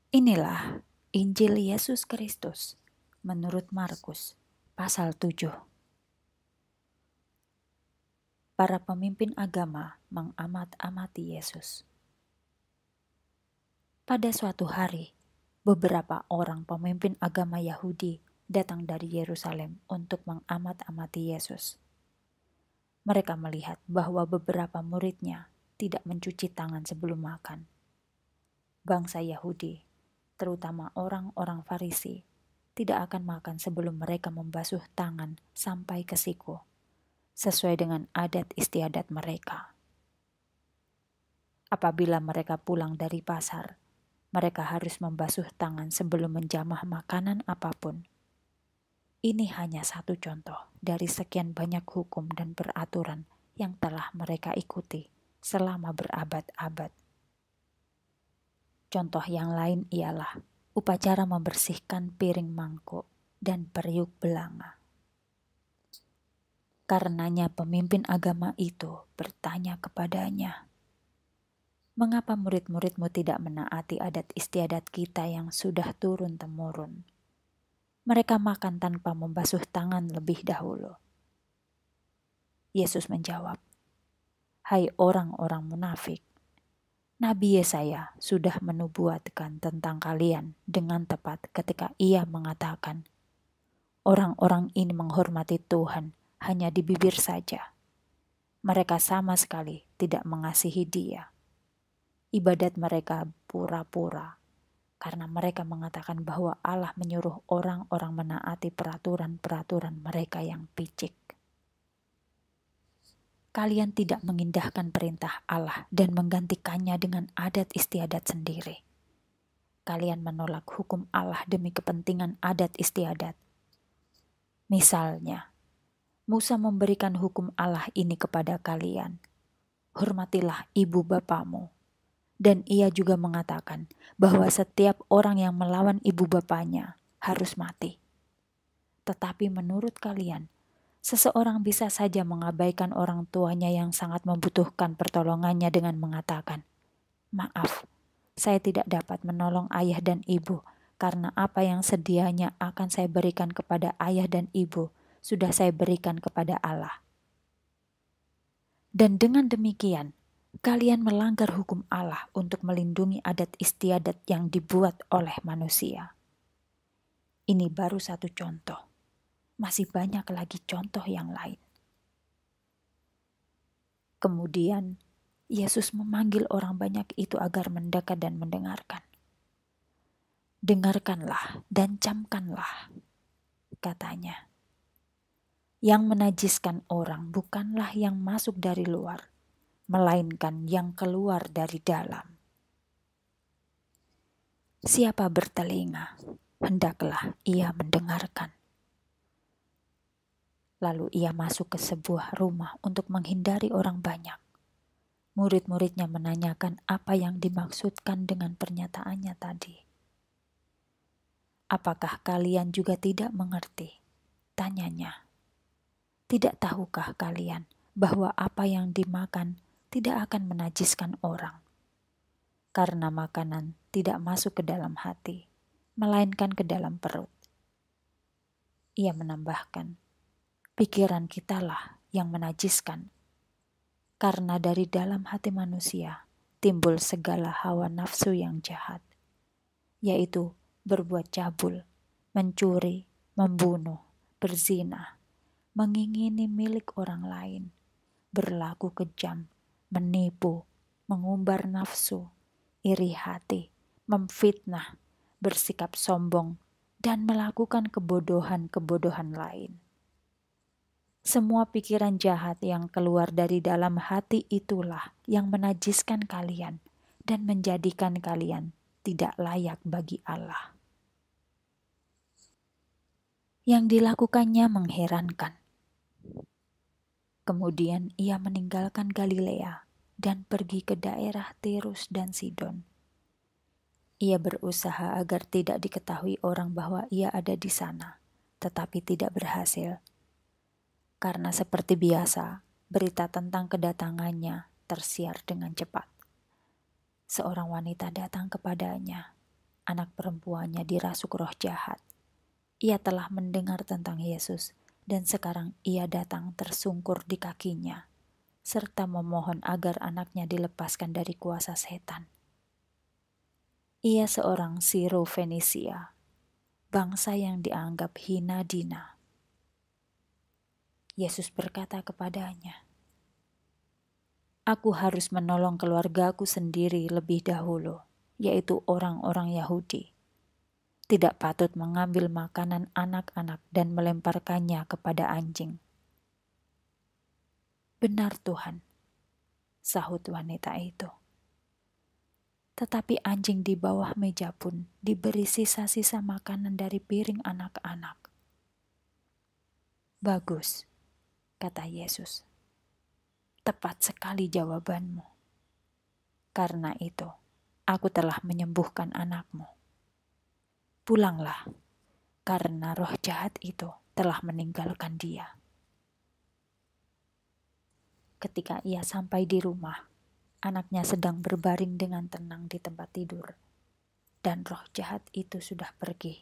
Inilah Injil Yesus Kristus menurut Markus pasal 7. Para pemimpin agama mengamat-amati Yesus. Pada suatu hari, beberapa orang pemimpin agama Yahudi datang dari Yerusalem untuk mengamat-amati Yesus. Mereka melihat bahwa beberapa muridnya tidak mencuci tangan sebelum makan. Bangsa Yahudi, terutama orang-orang Farisi, tidak akan makan sebelum mereka membasuh tangan sampai ke siku, sesuai dengan adat istiadat mereka. Apabila mereka pulang dari pasar, mereka harus membasuh tangan sebelum menjamah makanan apapun. Ini hanya satu contoh dari sekian banyak hukum dan peraturan yang telah mereka ikuti selama berabad-abad. Contoh yang lain ialah upacara membersihkan piring mangkuk dan periuk belanga. Karenanya pemimpin agama itu bertanya kepadanya, "Mengapa murid-muridmu tidak menaati adat istiadat kita yang sudah turun-temurun? Mereka makan tanpa membasuh tangan lebih dahulu." Yesus menjawab, "Hai orang-orang munafik, Nabi Yesaya sudah menubuatkan tentang kalian dengan tepat ketika ia mengatakan, orang-orang ini menghormati Tuhan hanya di bibir saja. Mereka sama sekali tidak mengasihi Dia. Ibadat mereka pura-pura karena mereka mengatakan bahwa Allah menyuruh orang-orang menaati peraturan-peraturan mereka yang picik. Kalian tidak mengindahkan perintah Allah dan menggantikannya dengan adat istiadat sendiri. Kalian menolak hukum Allah demi kepentingan adat istiadat. Misalnya, Musa memberikan hukum Allah ini kepada kalian. Hormatilah ibu bapamu. Dan ia juga mengatakan bahwa setiap orang yang melawan ibu bapanya harus mati. Tetapi menurut kalian, seseorang bisa saja mengabaikan orang tuanya yang sangat membutuhkan pertolongannya dengan mengatakan, "Maaf, saya tidak dapat menolong ayah dan ibu karena apa yang sedianya akan saya berikan kepada ayah dan ibu sudah saya berikan kepada Allah." Dan dengan demikian, kalian melanggar hukum Allah untuk melindungi adat istiadat yang dibuat oleh manusia. Ini baru satu contoh. Masih banyak lagi contoh yang lain. Kemudian, Yesus memanggil orang banyak itu agar mendekat dan mendengarkan. "Dengarkanlah dan camkanlah," katanya. "Yang menajiskan orang bukanlah yang masuk dari luar, melainkan yang keluar dari dalam. Siapa bertelinga, hendaklah ia mendengarkan." Lalu ia masuk ke sebuah rumah untuk menghindari orang banyak. Murid-muridnya menanyakan apa yang dimaksudkan dengan pernyataannya tadi. "Apakah kalian juga tidak mengerti?" tanyanya. "Tidak tahukah kalian bahwa apa yang dimakan tidak akan menajiskan orang? Karena makanan tidak masuk ke dalam hati, melainkan ke dalam perut." Ia menambahkan, "Pikiran kitalah yang menajiskan. Karena dari dalam hati manusia timbul segala hawa nafsu yang jahat, yaitu berbuat cabul, mencuri, membunuh, berzina, mengingini milik orang lain, berlaku kejam, menipu, mengumbar nafsu, iri hati, memfitnah, bersikap sombong, dan melakukan kebodohan-kebodohan lain. Semua pikiran jahat yang keluar dari dalam hati itulah yang menajiskan kalian dan menjadikan kalian tidak layak bagi Allah." Yang dilakukannya mengherankan. Kemudian ia meninggalkan Galilea dan pergi ke daerah Tirus dan Sidon. Ia berusaha agar tidak diketahui orang bahwa ia ada di sana, tetapi tidak berhasil. Karena seperti biasa, berita tentang kedatangannya tersiar dengan cepat. Seorang wanita datang kepadanya, anak perempuannya dirasuk roh jahat. Ia telah mendengar tentang Yesus dan sekarang ia datang tersungkur di kakinya, serta memohon agar anaknya dilepaskan dari kuasa setan. Ia seorang Siro-Fenisia, bangsa yang dianggap hina dina. Yesus berkata kepadanya, "Aku harus menolong keluargaku sendiri lebih dahulu, yaitu orang-orang Yahudi. Tidak patut mengambil makanan anak-anak dan melemparkannya kepada anjing." "Benar Tuhan," sahut wanita itu. Tetapi anjing di bawah meja pun diberi sisa-sisa makanan dari piring anak-anak. "Bagus," kata Yesus. "Tepat sekali jawabanmu. Karena itu, aku telah menyembuhkan anakmu. Pulanglah, karena roh jahat itu telah meninggalkan dia." Ketika ia sampai di rumah, anaknya sedang berbaring dengan tenang di tempat tidur, dan roh jahat itu sudah pergi.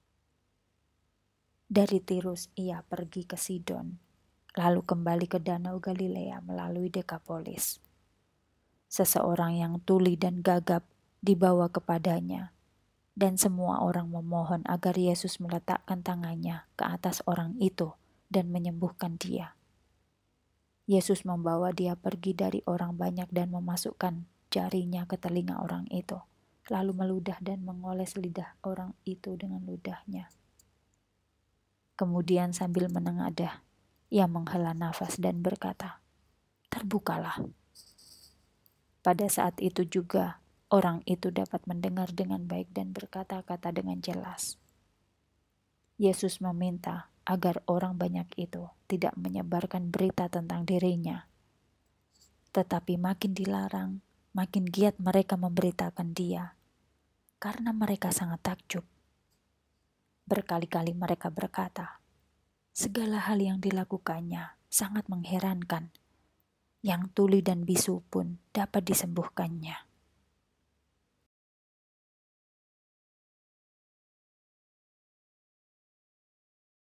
Dari Tirus ia pergi ke Sidon, lalu kembali ke Danau Galilea melalui Dekapolis. Seseorang yang tuli dan gagap dibawa kepadanya, dan semua orang memohon agar Yesus meletakkan tangannya ke atas orang itu dan menyembuhkan dia. Yesus membawa dia pergi dari orang banyak dan memasukkan jarinya ke telinga orang itu, lalu meludah dan mengoles lidah orang itu dengan ludahnya. Kemudian sambil menengadah, ia menghela nafas dan berkata, "Terbukalah." Pada saat itu juga, orang itu dapat mendengar dengan baik dan berkata-kata dengan jelas. Yesus meminta agar orang banyak itu tidak menyebarkan berita tentang dirinya. Tetapi makin dilarang, makin giat mereka memberitakan dia, karena mereka sangat takjub. Berkali-kali mereka berkata, "Segala hal yang dilakukannya sangat mengherankan. Yang tuli dan bisu pun dapat disembuhkannya."